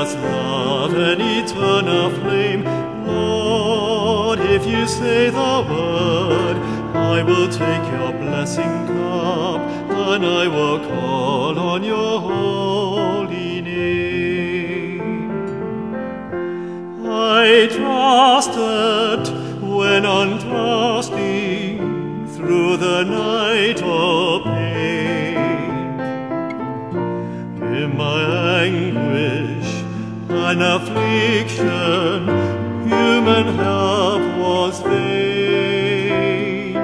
endless love and eternal flame. Lord, if you say the word, I will take your blessing cup, and I will call on your holy name. I trusted when untrusting through the night of pain. In my anguish and affliction, human help was vain.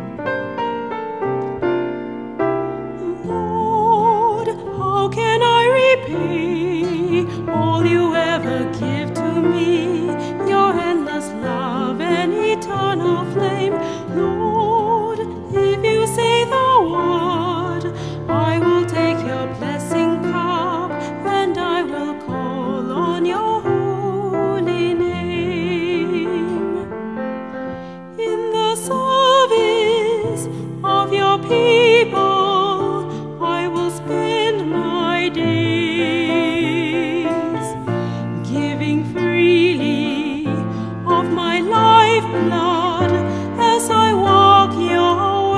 Lord, how can I repay all you ever give to me, your endless love and eternal flame? Lord, if you say the word, I will take your blessing cup, and I will call on your holy name. In the service of your people, I will spend my days, giving freely of my lifeblood as I walk your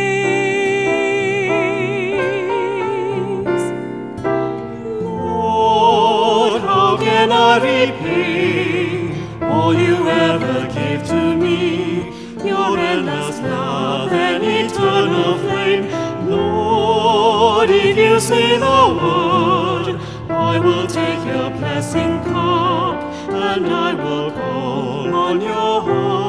ways. Lord, how can I repay all you ever gave to me, your endless love and eternal flame? Lord, if you say the word, I will take your blessing cup, and I will call on your holy